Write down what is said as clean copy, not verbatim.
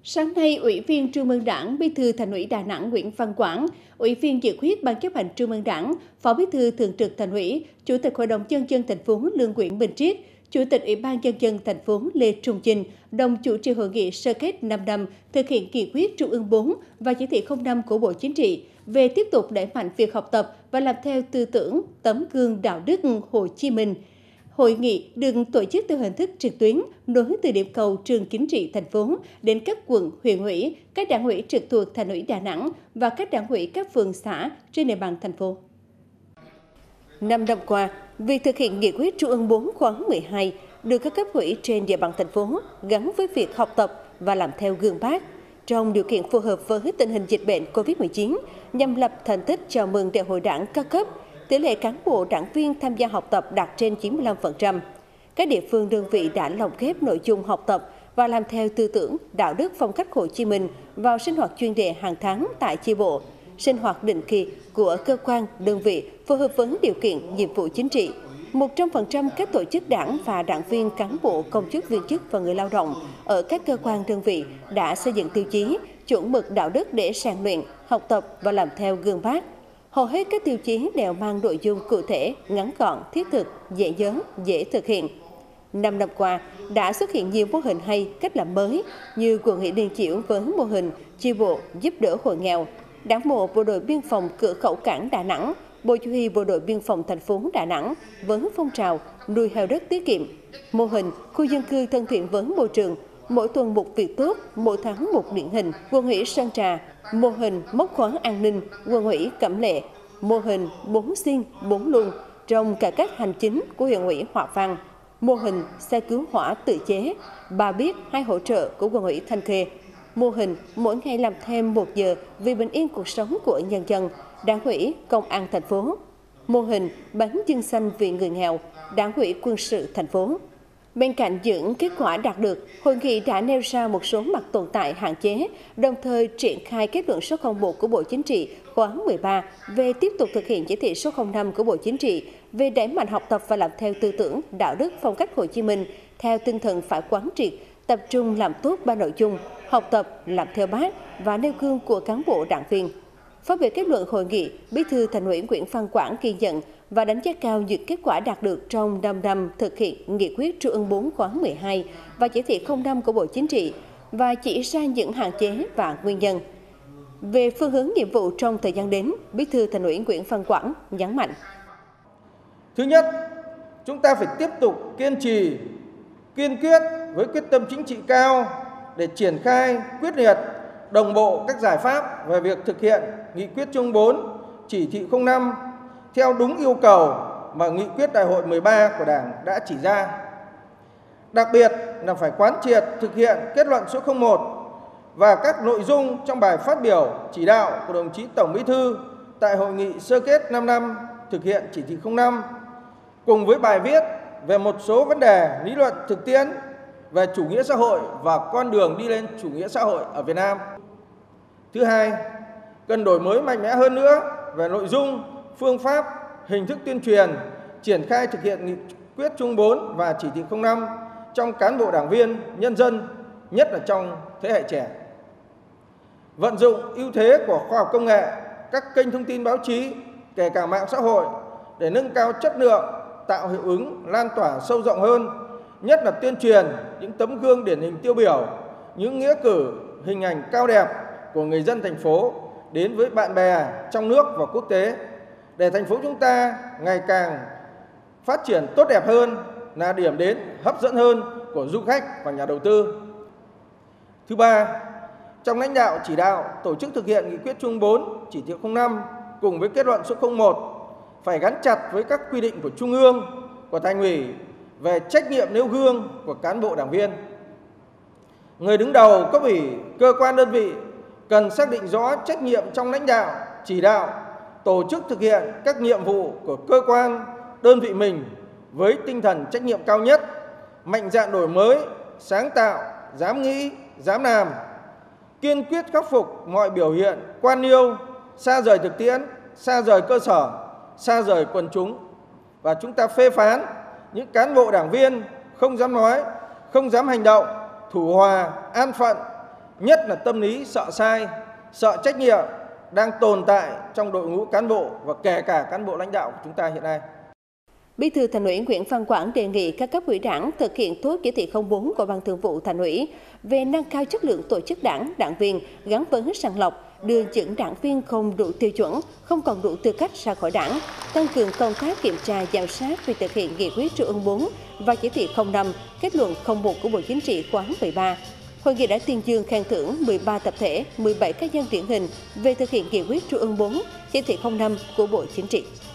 Sáng nay, Ủy viên Trung ương Đảng, Bí thư Thành ủy Đà Nẵng Nguyễn Văn Quảng, Ủy viên dự khuyết Ban chấp hành Trung ương Đảng, Phó Bí thư Thường trực Thành ủy, Chủ tịch Hội đồng Nhân dân thành phố Lương Nguyễn Bình Triết, Chủ tịch Ủy ban Nhân dân thành phố Lê Trung Chinh đồng chủ trì hội nghị sơ kết 5 năm thực hiện nghị quyết Trung ương 4 và chỉ thị 05 của Bộ Chính trị về tiếp tục đẩy mạnh việc học tập và làm theo tư tưởng, tấm gương đạo đức Hồ Chí Minh. Hội nghị được tổ chức theo hình thức trực tuyến, nối từ điểm cầu trường chính trị thành phố đến các quận, huyện ủy, các đảng ủy trực thuộc Thành ủy Đà Nẵng và các đảng ủy các phường xã trên địa bàn thành phố. 5 năm qua, việc thực hiện nghị quyết Trung ương 4 khóa 12 được các cấp ủy trên địa bàn thành phố gắn với việc học tập và làm theo gương Bác trong điều kiện phù hợp với tình hình dịch bệnh COVID-19 nhằm lập thành tích chào mừng Đại hội Đảng các cấp. Tỷ lệ cán bộ đảng viên tham gia học tập đạt trên 95%. Các địa phương đơn vị đã lồng ghép nội dung học tập và làm theo tư tưởng, đạo đức phong cách Hồ Chí Minh vào sinh hoạt chuyên đề hàng tháng tại chi bộ, sinh hoạt định kỳ của cơ quan, đơn vị phù hợp với điều kiện, nhiệm vụ chính trị. 100% các tổ chức đảng và đảng viên, cán bộ, công chức, viên chức và người lao động ở các cơ quan đơn vị đã xây dựng tiêu chí, chuẩn mực đạo đức để rèn luyện, học tập và làm theo gương Bác. Hầu hết các tiêu chí đều mang nội dung cụ thể, ngắn gọn, thiết thực, dễ nhớ, dễ thực hiện. 5 năm qua, đã xuất hiện nhiều mô hình hay, cách làm mới như quận ủy Liên Chiểu với mô hình chi bộ giúp đỡ hộ nghèo, Đảng bộ Bộ đội Biên phòng Cửa khẩu Cảng Đà Nẵng, Bộ Chỉ huy Bộ đội Biên phòng thành phố Đà Nẵng với phong trào nuôi heo đất tiết kiệm, mô hình khu dân cư thân thiện với môi trường, mỗi tuần một việc tốt, mỗi tháng một điển hình, quận ủy Sơn Trà, mô hình mốc khóa an ninh, quận ủy Cẩm Lệ, mô hình 4 xiên 4 luân trong cải cách hành chính của huyện ủy Hòa Vang, mô hình xe cứu hỏa tự chế, ba biết hai hỗ trợ của quận ủy Thanh Khê, mô hình mỗi ngày làm thêm 1 giờ vì bình yên cuộc sống của nhân dân, Đảng ủy Công an thành phố, mô hình bánh chưng xanh vì người nghèo, Đảng ủy Quân sự thành phố. Bên cạnh những kết quả đạt được, hội nghị đã nêu ra một số mặt tồn tại hạn chế, đồng thời triển khai kết luận số 01 của Bộ Chính trị khóa 13 về tiếp tục thực hiện chỉ thị số 05 của Bộ Chính trị về đẩy mạnh học tập và làm theo tư tưởng, đạo đức phong cách Hồ Chí Minh theo tinh thần phải quán triệt, tập trung làm tốt 3 nội dung: học tập, làm theo Bác và nêu gương của cán bộ đảng viên. Phát biểu kết luận hội nghị, Bí thư Thành ủy Nguyễn Văn Quảng ghi nhận và đánh giá cao những kết quả đạt được trong 5 năm thực hiện nghị quyết Trung ương 4 khóa 12 và chỉ thị 05 của Bộ Chính trị và chỉ ra những hạn chế và nguyên nhân. Về phương hướng nhiệm vụ trong thời gian đến, Bí thư Thành ủy Nguyễn Văn Quảng nhấn mạnh. Thứ nhất, chúng ta phải tiếp tục kiên trì, kiên quyết với quyết tâm chính trị cao để triển khai quyết liệt, đồng bộ các giải pháp về việc thực hiện nghị quyết Trung ương 4, chỉ thị 05 theo đúng yêu cầu mà nghị quyết Đại hội 13 của Đảng đã chỉ ra. Đặc biệt là phải quán triệt thực hiện kết luận số 01 và các nội dung trong bài phát biểu chỉ đạo của đồng chí Tổng Bí thư tại hội nghị sơ kết 5 năm thực hiện chỉ thị 05 cùng với bài viết về một số vấn đề lý luận thực tiễn về chủ nghĩa xã hội và con đường đi lên chủ nghĩa xã hội ở Việt Nam. Thứ hai, cần đổi mới mạnh mẽ hơn nữa về nội dung, phương pháp, hình thức tuyên truyền, triển khai thực hiện nghị quyết Trung ương 4 và chỉ thị 05 trong cán bộ đảng viên, nhân dân, nhất là trong thế hệ trẻ. Vận dụng ưu thế của khoa học công nghệ, các kênh thông tin báo chí, kể cả mạng xã hội để nâng cao chất lượng, tạo hiệu ứng lan tỏa sâu rộng hơn, nhất là tuyên truyền những tấm gương điển hình tiêu biểu, những nghĩa cử, hình ảnh cao đẹp của người dân thành phố đến với bạn bè trong nước và quốc tế, để thành phố chúng ta ngày càng phát triển tốt đẹp hơn, là điểm đến hấp dẫn hơn của du khách và nhà đầu tư. Thứ ba, trong lãnh đạo chỉ đạo tổ chức thực hiện nghị quyết Trung ương 4, chỉ thị 05 cùng với kết luận số 01 phải gắn chặt với các quy định của Trung ương, của Thành ủy về trách nhiệm nêu gương của cán bộ đảng viên. Người đứng đầu cấp ủy, cơ quan đơn vị cần xác định rõ trách nhiệm trong lãnh đạo, chỉ đạo, tổ chức thực hiện các nhiệm vụ của cơ quan, đơn vị mình với tinh thần trách nhiệm cao nhất, mạnh dạn đổi mới, sáng tạo, dám nghĩ, dám làm, kiên quyết khắc phục mọi biểu hiện quan liêu, xa rời thực tiễn, xa rời cơ sở, xa rời quần chúng. Và chúng ta phê phán những cán bộ đảng viên không dám nói, không dám hành động, thủ hòa, an phận, nhất là tâm lý sợ sai, sợ trách nhiệm đang tồn tại trong đội ngũ cán bộ và kể cả cán bộ lãnh đạo của chúng ta hiện nay. Bí thư Thành ủy Nguyễn Văn Quảng đề nghị các cấp ủy Đảng thực hiện tốt chỉ thị 04 của Ban Thường vụ Thành ủy về nâng cao chất lượng tổ chức Đảng, đảng viên gắn với sàng lọc, đưa những đảng viên không đủ tiêu chuẩn, không còn đủ tư cách ra khỏi Đảng, tăng cường công tác kiểm tra giám sát việc thực hiện nghị quyết Trung ương 4 và chỉ thị 05, kết luận 01 của Bộ Chính trị khóa 13. Hội nghị đã tuyên dương khen thưởng 13 tập thể, 17 cá nhân điển hình về thực hiện nghị quyết Trung ương 4, chỉ thị 05 của Bộ Chính trị.